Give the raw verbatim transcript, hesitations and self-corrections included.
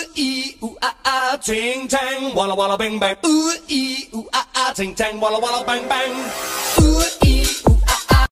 ee, ooh ah ah, ting tang, walla walla bang bang. Ooh ee, ooh ah ah, ting tang, walla walla bang bang. Ooh.